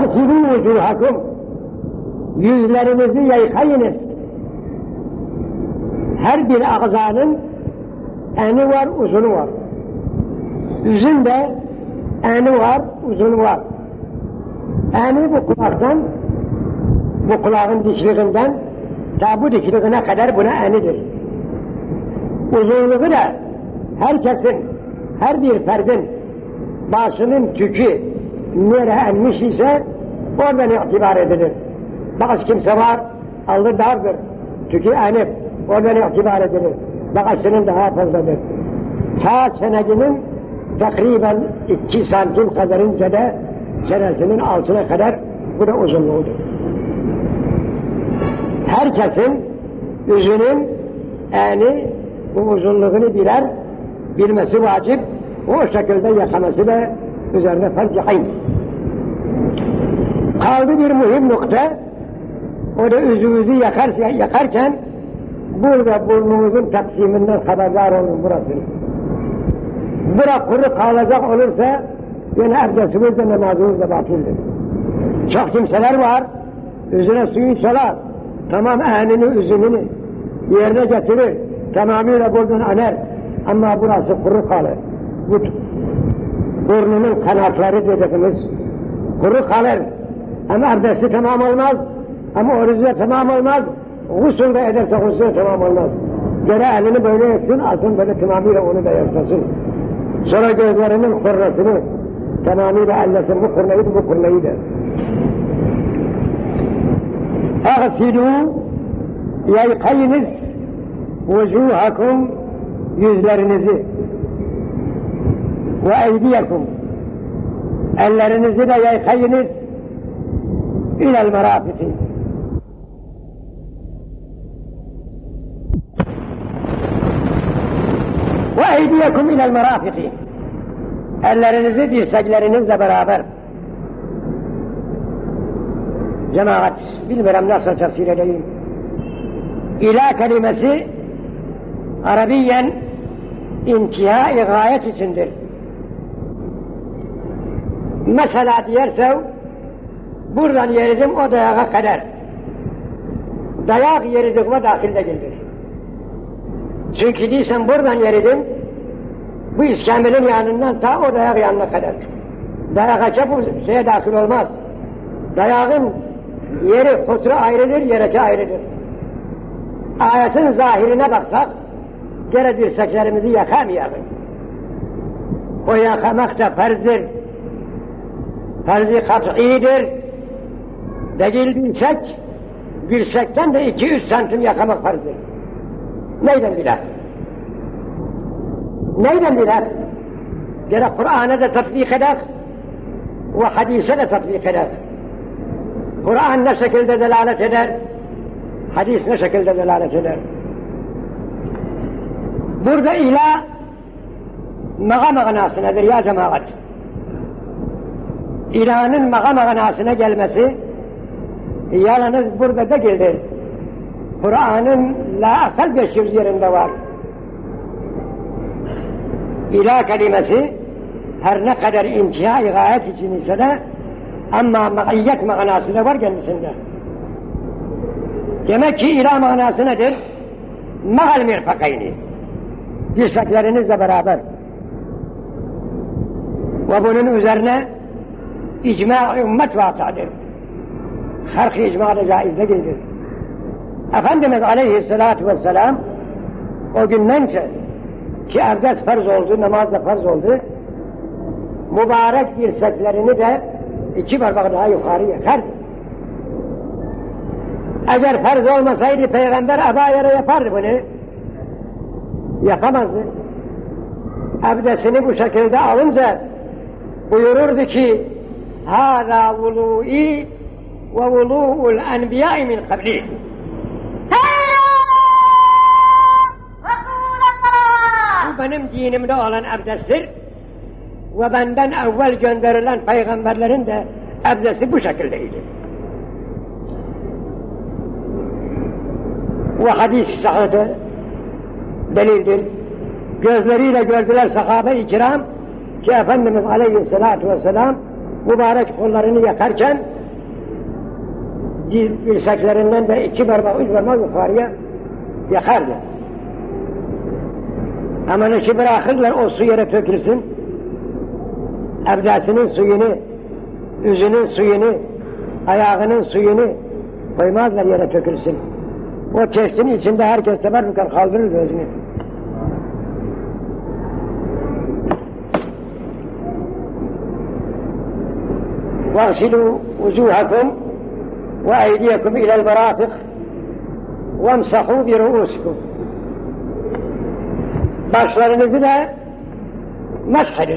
Vahsilû vücûhakum, yüzlerinizi yıkayınız. Her bir ağzanın eni var, uzunu var. Yüzün de eni var, uzunu var. Eni bu kulaktan, bu kulağın dikliğinden ta bu dikliğine kadar buna enidir. Uzunluğu da herkesin, her bir ferdin başının tükü nereye enmiş ise oradan itibar edilir. Bazı kimse var, aldı dardır, tükü enip, oradan itibar edilir. Bazısının daha fazladır. Ta çeneginin takriben 2 santim kadarınca da çenesinin altına kadar bu da uzunluğudur. Herkesin yüzünün eni bu uzunluğunu birer, bilmesi vacip, o şekilde yakaması da üzerine farz-ı ayn. Kaldı bir mühim nokta, o da yüzümüzü yakarken burada burnumuzun taksiminden haberdar olun burasını. Bura kuru kalacak olursa yine abdestimiz de namazımız da batıldır. Çok kimseler var, yüzüne suyu çalar, tamam enini üzümünü yerine getirir, tamamıyla buradan aner, ama burası kuru kalır. Burnunun kanatları dediğimiz kuru kalır, ama abdesti tamam olmaz, ama orucu tamam olmaz, gusül de ederse gusül tamam olmaz. Gene elini böyle etsin, alsın böyle tamamıyla onu da yapsın. Sonra gözlerinin kurnasını tamamıyla ellesin, bu kurnayı bu kurnayı da. Ağsilû, yıkayınız vücûhakum, yüzlerinizi ve eydiyekum, ellerinizi de yıkayınız ilel merafiki. Ve eydiyekum ilel merafiki, ellerinizi dirseklerinizle beraber. Cemaat, bilmiyorum nasıl tefsir edeyim. İla kelimesi Arabiyen intihai gayet içindir. Mesela diyerse buradan yeridim o dayağa kadar. Dayak yeridim dahilde gelir. Çünkü değilsen buradan yeridim bu iskemlenin yanından ta o dayak yanına kadar. Dayak bu şeye dahil olmaz. Dayağın yeri kutura ayrıdır, yereke ayrıdır. Ayetin zahirine baksak, gene dirseklerimizi yakamayalım. O yakamak da farzdır. Farz-ı kat'idir. Değil dirsekten de 2-3 santim yakamak farzdır. Neyden biler? Neyden biler? Gene Kur'an'a da tatbik eder ve hadise de tatbik eder. Kur'an ne şekilde delalet eder, hadis ne şekilde delalet eder. Burada ila maga manasınadır ya cemaat. İlanın maga manasına gelmesi yalnız burada da gelir. Kur'an'ın la akal 500 yerinde var. İla kelimesi her ne kadar intihai gayet için ise de ama maiyet manası da var kendisinde. Demek ki ilah manası nedir? Ma'al mirfakayni. Dirseklerinizle beraber. Ve bunun üzerine icma ümmet vakıadır. Hark-ı icma da caiz değildir. Efendimiz aleyhissalatu vesselam o günden ki abdest farz oldu, namaz da farz oldu, mübarek dirseklerini de 2 parmak daha yukarı yakardı. Eğer farz olmasaydı Peygamber abayere yapardı bunu. Yapamazdı. Abdestini bu şekilde alınca buyururdu ki hâzâ vulû'i ve vulû'ul enbiyâ'i min kabli. Bu benim dinimde olan abdesttir ve benden evvel gönderilen peygamberlerin de abdesti bu şekildeydi. Ve hadis-i sahihte delildir. Gözleriyle gördüler sahabe-i kiram ki Efendimiz aleyhissalatu vesselam mübarek kollarını yakarken dirseklerinden de 2 parmak, 3 parmak yukarıya yakardı. Ama işi bırakırlar, o su yere tökülsün, ebdesinin suyunu, yüzünün suyunu, ayağının suyunu koymazlar yere tökülsün. O testinin içinde herkes teberrüken kaldırır gözünü. وَاغْسِلُوا وُجُوهَكُمْ وَاَيْدِيَكُمْ اِلَى الْمَرَافِقِ وَامْسَحُوا بِرُؤُوسِكُمْ. Başlarınızı da mesh edin.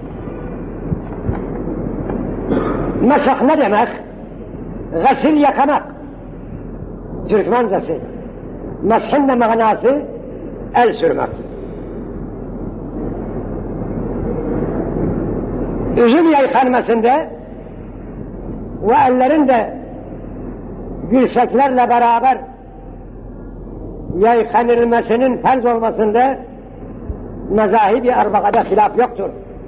Mesh ne demek? Gısil yakamak. Türkmencesi. Meshin de manası el sürmek. Üzüm yaykanmasında ve ellerin de dirseklerle beraber yaykanılmasının farz olmasında mezahib-i arba'ada hilaf yoktur.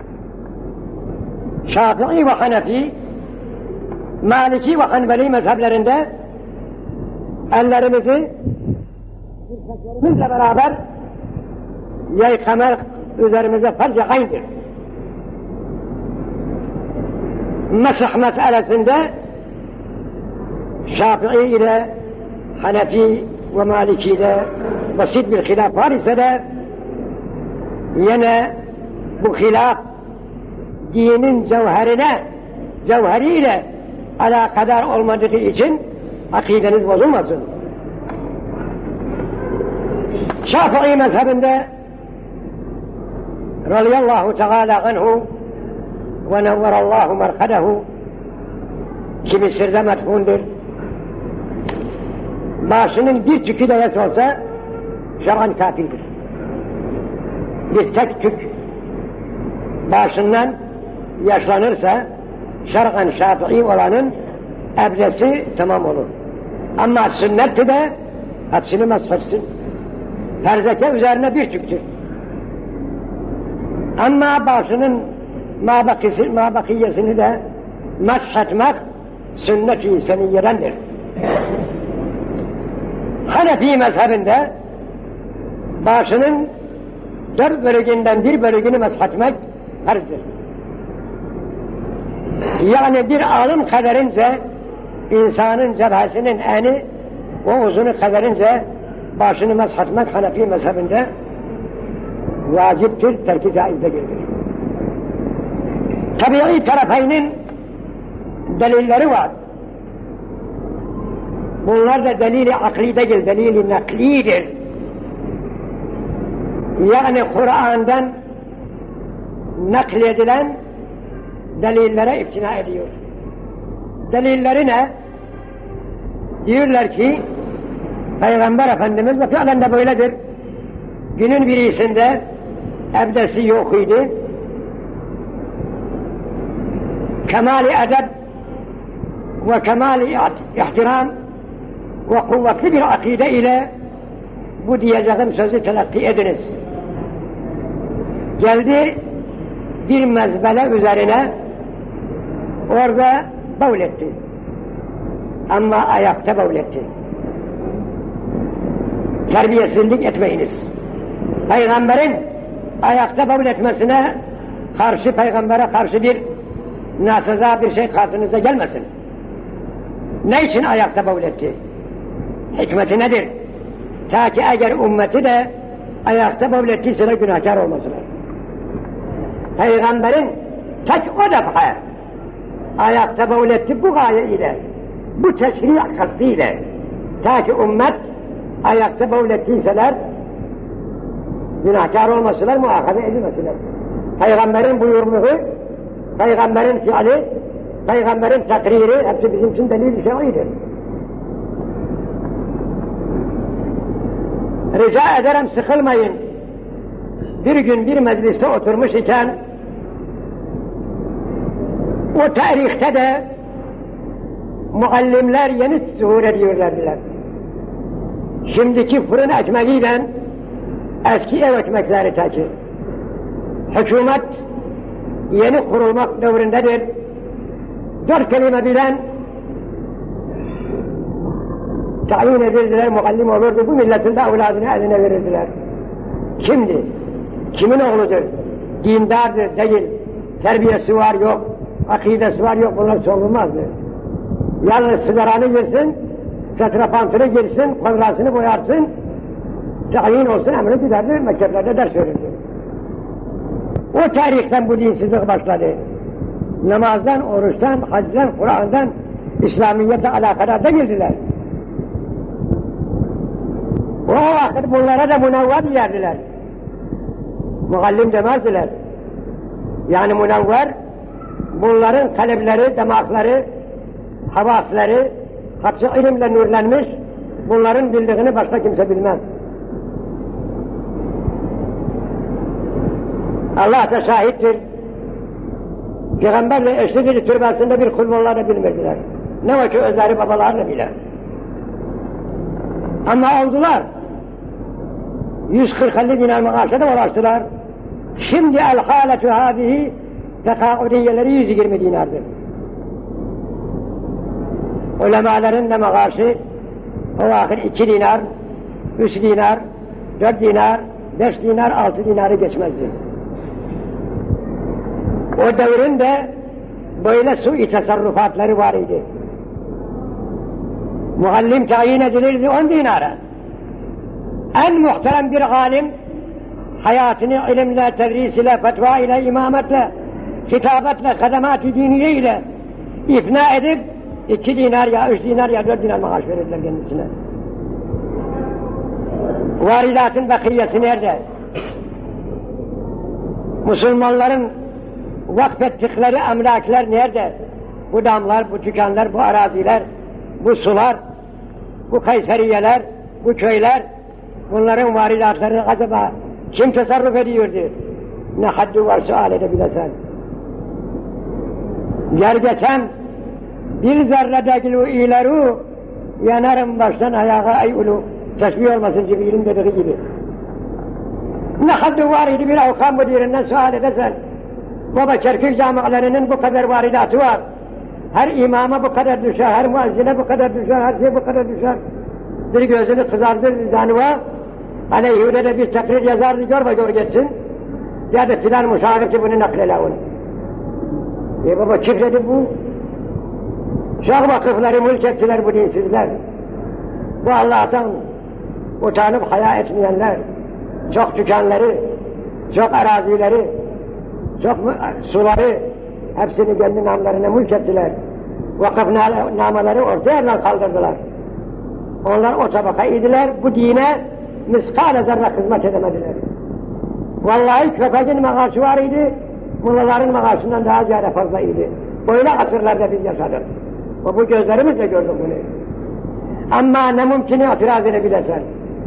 Şafii ve Hanefi, Maliki ve Hanbeli mezheplerinde ellerimizi dirseklerimizle beraber yaykamak üzerimize farz-ı aynıdır. Mesih meselesinde Şafii ile Hanefi ve Maliki ile basit bir hilaf var ise de yine bu hilaf dinin cevheriyle alakadar olmadığı için akideniz bozulmasın. Şafii mezhebinde radıyallahu teala anhu ve nevverallahu merhadehu, kimi sırda metfundur, başının bir tükü de yaş olsa şer'an kafirdir. Bir tek tük başından yaşlanırsa şer'an Şafii olanın ebdesi tamam olur. Ama sünneti de hepsini meshetsin. Ferzeke üzerine bir tüktür. Ama başının mabakiyesini de meshetmek sünnet-i seniyyedendir. Hanefi mezhebinde başının 4 bölüğünden 1 bölüğünü meshetmek farzdır. Yani bir alım kaderince insanın cebhesinin eni ve uzunu kaderince başını meshetmek Hanefi mezhebinde vaciptir, terki caizde gelir. Tabii tarafayının delilleri var. Bunlar da delili akli değil, delili naklidir. Yani Kur'an'dan nakledilen delillere iftina ediyor. Delilleri ne? Diyorlar ki Peygamber Efendimiz ve fiilen de böyledir. Günün birisinde ebdesi yok idi. Kemali edeb ve kemali ihtiram ve kuvvetli bir akide ile bu diyeceğim sözü telakki ediniz. Geldi bir mezbele üzerine, orada bavletti. Ama ayakta bavletti. Terbiyesizlik etmeyiniz. Peygamberin ayakta bavletmesine karşı, peygambere karşı bir nasıza bir şey karşınıza gelmesin. Ne için ayakta bavletti? Hikmeti nedir? Ta ki eğer ümmeti de ayakta bavlettiyse günahkar olmasınlar. Peygamberin tek o defa ayakta bavletti bu gaye ile, bu teşri' kastı ile. Ta ki ümmet ayakta bavlettiyseler günahkar olmasınlar, muhakaze edilmesinler. Peygamberin buyurduğu, Peygamberin fiili, Peygamberin takriri hepsi bizim için delil-i şer'idir. Rica ederim sıkılmayın. Bir gün bir mecliste oturmuş iken o tarihte de muallimler yeni zuhur ediyorlardılar. Şimdiki fırın ekmeğiyle eski ev ekmekleri taki. Hükümet yeni kurulmak devrindedir. 4 kelime bilen tayin edildiler, muallim olurdu, bu milletin de evladını eline verirdiler. Kimdi? Kimin oğludur? Dindardır, değil. Terbiyesi var, yok. Akidesi var, yok. Bunlar sorulmazdı. Yalnız sigaranı girsin, satrapantını girsin, kolrasını boyarsın, tayin olsun, emri giderdi, mekteplerde ders verirdi. O tarihten bu dinsizlik başladı. Namazdan, oruçtan, hacdan, Kur'an'dan, İslamiyet'le alakadar da girdiler. O vakit bunlara da münevver diyerdiler. Muallim demezdiler. Yani münevver, bunların kalpleri, damakları, havasları, hepsi ilimle nurlanmış, bunların bildiğini başka kimse bilmez. Allah da şahittir. Peygamberle eşlidir türbesinde bir kul onlar da bilmediler. Ne var ki özleri babalarını bile. Ama oldular. 140-50 dinar maaşa da ulaştılar. Şimdi el-hâletu hâzihi tekâudiyeleri 120 dinardır. Ulemaların da maaşı o vakit 2 dinar, 3 dinar, 4 dinar, 5 dinar, 6 dinarı geçmezdi. O devrin de böyle sui tasarrufatları var idi. Muallim tayin edilirdi 10 dinara. En muhterem bir alim hayatını ilimle, tedris ile, fetva ile, imametle, hitabetle, kademat-ı diniye ile ifna edip 2 dinar ya 3 dinar ya 4 dinar maaş verirler kendisine. Varidatın bakiyesi nerede? Müslümanların vakfettikleri emlakler nerede? Bu damlar, bu dükkanlar, bu araziler, bu sular, bu Kayseriyeler, bu köyler, bunların varidatlarını acaba kim tasarruf ediyordu? Ne haddi var sual edebilesen. Gel geçen bir zerredeklu ileru yanarım baştan ayağa ey ulu. Teşbih olmasın Cibril'in dediği gibi. Ne haddi var idi bir avkan müdüründen sual edesen. Baba Kerkük camialarının bu kadar varidatı var. Her imama bu kadar düşer, her muazzine bu kadar düşer, her şey bu kadar düşer. Bir gözünü kızardır zanıva, aleyhüde de bir takrir yazardı, gör geçsin. Ya da filan müşavir ki bunu naklele onu. Baba küfredi bu. Şah vakıfları mülk ettiler bu dinsizler. Bu Allah'tan utanıp haya etmeyenler, çok dükkanları, çok arazileri, çok suları, hepsini kendi namlarına mülk ettiler. Vakıf namaları ortaya yerden kaldırdılar. Onlar o tabaka idiler, bu dine miskale zerre hizmet edemediler. Vallahi köpeğin maaşı var idi, mullaların maaşından daha ziyade fazla idi. Böyle asırlarda biz yaşadık. Ve bu gözlerimizle gördük bunu. Ama ne mümkünü itiraz edebilirsen.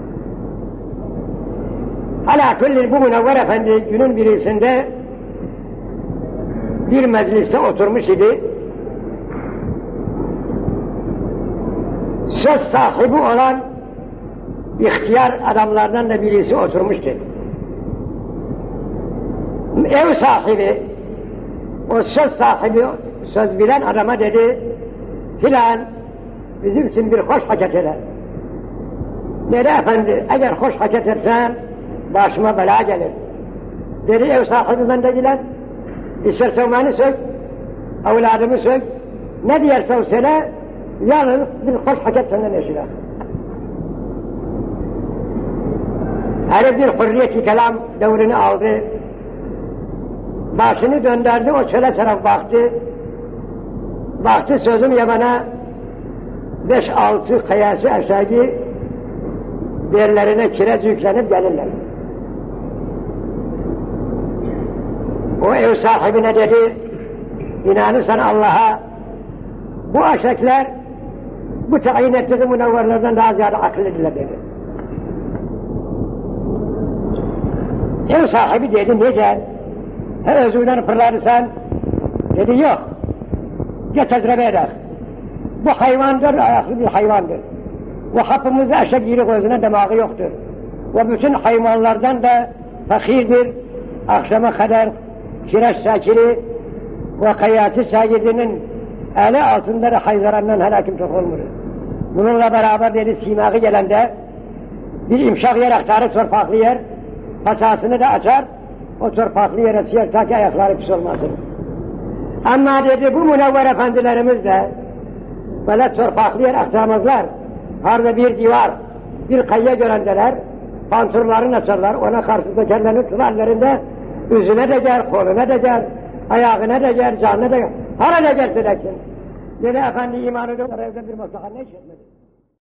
Ala kulli bu Münevver Efendi günün birisinde bir mecliste oturmuş idi. Söz sahibi olan ihtiyar adamlardan da birisi oturmuştu. Ev sahibi, o söz sahibi, söz bilen adama dedi, filan bizim için bir hoş hareket eder. Dedi efendi, eğer hoş hareket etsen başıma bela gelir. Dedi ev sahibi bendekiler, istersen beni sök, evladımı sök, ne diyersen söyle, yalnız bir hoş hareket senden eşiler. Her bir hürriyet-i kelam devrini aldı, başını döndürdü, o çöle taraf baktı, baktı sözüm yabana 5-6 kayası aşağı yerlerine kireç yüklenip gelirler. O ev sahibine dedi, inanırsan Allah'a, bu aşekler bu tayin ettiği münevverlerden daha ziyade akıllıdırlar dedi. Ev sahibi dedi, nece? Her özünden fırlarsan, dedi yok, ya tecrübe eder. Bu hayvandır, ayaklı bir hayvandır. Bu hapımızda eşek yeri gözüne demağı yoktur. Ve bütün hayvanlardan da fakirdir, akşama kadar kireç sakiri ve kayatı sakirinin eli altında da hayzarandan helakim çok olmuyor. Bununla beraber dedi simağı gelende bir imşak yer aktarı torpaklı yer, paçasını da açar, o torpaklı yere siyer ta ki ayakları pis olmasın. Ama dedi bu münevver efendilerimiz de böyle torpaklı yer aktarmazlar. Harda bir divar, bir kayya görendeler, pantolonlarını açarlar, ona karşı kendilerini tutarlarında üzüne de gel, koluna da gel, ayağına da gel, canına da gel, hala da gelse deksin. Dedi efendi imanı da evde bir maslahat ne işletmedi.